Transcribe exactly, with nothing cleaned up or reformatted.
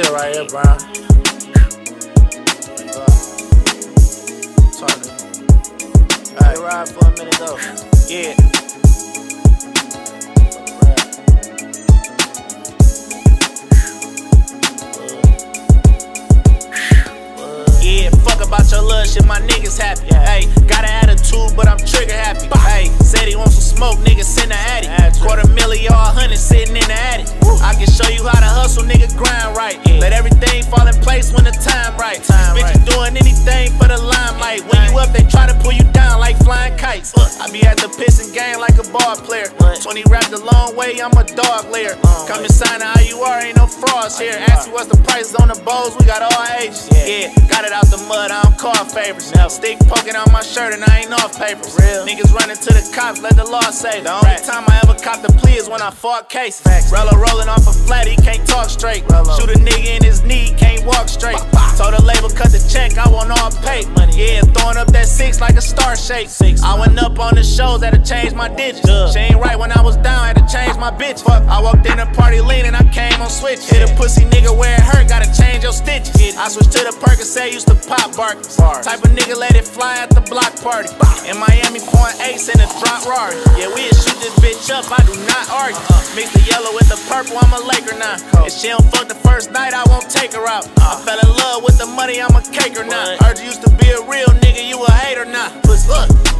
shit right here, bro. Alright, ride for a minute though. Yeah. Yeah, fuck about your little shit, my niggas happy. Hey, got an attitude, but I'm trigger happy. Hey, said he wants some smoke, niggas send the addy. Quarter million or a hundred sitting in the attic. I can show you how to hustle, nigga, grind right. Let everything fall in place when the time right. Bitches doing anything for the limelight. When you up, they try to pull you down like flying kites. I be at the pissing game like a ball player. twenty wrapped a long way, I'm a dog layer. Come inside how you are, ain't no frauds here. Ask me what's the prices on the bowls, we got all ages. Yeah, got it out the mud, I don't call favors. Stick poking on my shirt and I ain't off papers. Niggas running to the cops, let the law save. The only time I ever copped a plea is when I fought cases. Rello rolling off a flat, he can't talk straight. Shoot a nigga in his knee, can't walk straight. Told the label cut the check, I want all pay. Yeah, throwing up that six like a star shape. I went up on the shows, had to change my digits. She ain't right when I was down, had to change my bitch. I walked in the party leaning, I came on switch. Hit a pussy nigga where it hurt, gotta change your stitches. I switched to the Percocet, used to pop barkers. Type of nigga let it fly at the block party. In Miami, pouring eights in a drop Rari. Yeah, we'll shoot this bitch up, I do not argue. Mix the yellow with the purple, I'm a Laker now. If she don't fuck the first night, I won't take her out. I fell in love with the money, I'm a caker now. Heard you used to be a real nigga, you a hater now. Look.